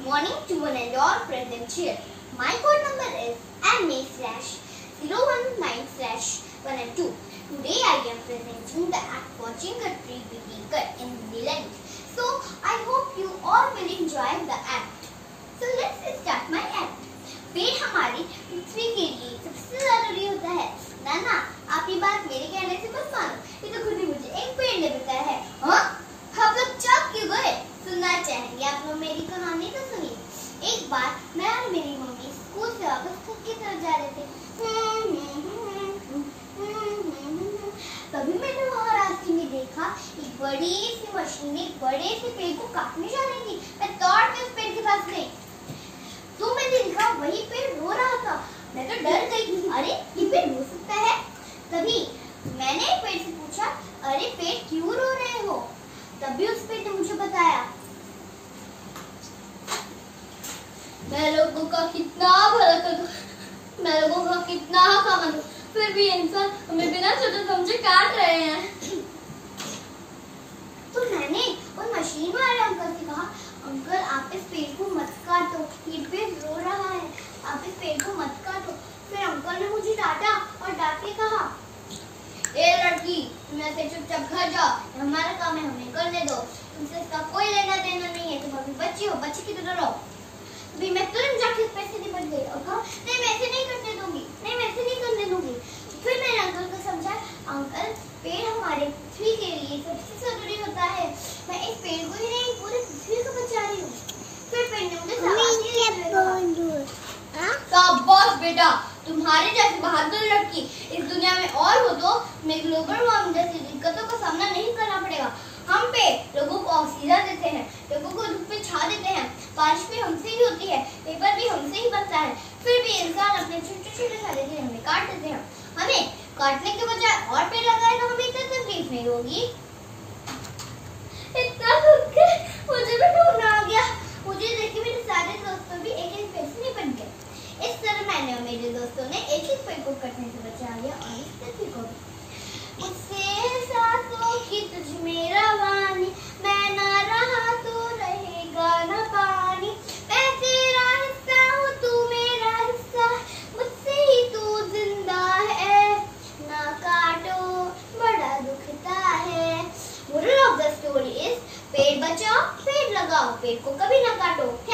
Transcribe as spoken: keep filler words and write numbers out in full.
morning to one and all present here. My code number is M A slash zero one nine slash one and two. Today I am presenting the act watching a tree being cut in the length. So I hope you all will enjoy the act. So let's start my act. पेड़ हमारी पृथ्वी के लिए सबसे जरूरी होता है। नाना, आप ये बात मेरे कहने से मत मानो, ये तो खुद ही मुझे एक पेड़ ने बताया है। हाँ? आप लोग चौंक क्यों गए? सुनना चाहेंगे आप लोग मेरी कहानी? तो सुनिए। एक बार मैं और मेरी मम्मी स्कूल से वापस घर की तरफ जा रहे थे। तभी मैंने वहाँ रास्ते में देखा एक बड़ी सी मशीन एक बड़े से पेड़ को काटने जा रही थी। मैं दौड़ के उस पेड़ के पास गई तो मैंने देखा वही पेड़ रो रहा था। मैं तो डर गई, अरे ये पेड़ रो सकता है? तभी मैंने पेड़ से पूछा, अरे पेड़ क्यों रो रहे हो? तभी उस पेड़ ने मुझे बताया, मैं लोगों का कितना भला करूं, मैं लोगों का कितना काम करूं, फिर भी इंसान हमें बिना सोचे समझे काट रहे हैं। तो मैंने उन मशीन वाले अंकल से कहा, अंकल आप इस पेड़ को मत काटो, ये पेड़ रो रहा है, आप इस पेड़ को मत काटो। फिर अंकल ने मुझे डांटा और डांट के कहा, ए लड़की, तुम ऐसे चुपचाप घर जाओ, हमारा काम है, हमें करने दो, तुमसे इसका कोई लेना देना नहीं है, तुम अभी बच्ची हो, बच्ची की तरह रहो। अभी मैं तुरंत जाके उस पेड़ से निपट गई और कहा, नहीं मैं ऐसे नहीं करने दूंगी, नहीं मैं ऐसे नहीं करने दूंगी। फिर मैंने अंकल को समझा, अंकल पेड़ हमारे पृथ्वी के लिए सबसे जरूरी होता है, मैं इस पेड़ को ही नहीं पूरी पृथ्वी को बचा रही हूँ। फिर पेड़ ने मुझे शाबाश बेटा, तुम्हारे जैसी बहादुर लड़की इस दुनिया में और हो तो हमें ग्लोबल वार्मिंग जैसी दिक्कतों का सामना नहीं करना पड़ेगा। हम पे लोगों को ऑक्सीजन देते हैं, लोगों को धूप में छा देते हैं, बारिश भी हमसे ही होती है, पेपर भी हमसे ही बनता है, फिर भी इंसान अपने छोटे छोटे सारे दिन हमें काट देते हैं। हमें काटने के बजाय और पेड़ लगाए तो हमें इतना तकलीफ नहीं होगी। इतना दुख है, मुझे भी ढूंढना आ गया। मुझे देख के मेरे सारे दोस्तों भी एक एक पेड़ से निपट गए। इस तरह मैंने और मेरे दोस्तों ने एक एक पेड़ को कटने से बचा लिया और इस पृथ्वी को भी। मुझसे सांसों की तुझ में रवानी, मैं ना रहा तो रहेगा ना पानी, मैं तेरा हिस्सा हूँ तू मेरा हिस्सा, मुझसे ही तू जिंदा है, ना काटो बड़ा दुखता है। Moral of the story is पेड़ बचाओ पेड़ लगाओ, पेड़ को कभी ना काटो।